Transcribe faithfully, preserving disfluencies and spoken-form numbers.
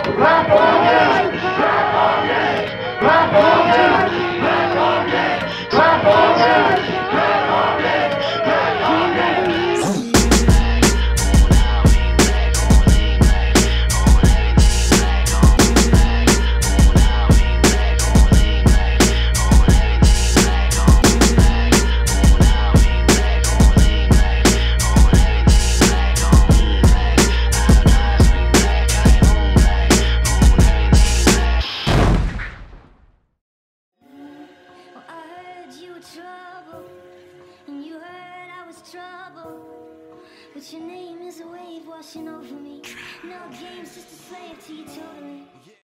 Black on gang! Black on gang! Black on gang! Black on gang! Black on gang! Black on gang! Black on gang! Trouble, and you heard I was trouble, but your name is a wave washing over me. No games, just a slave to you totally.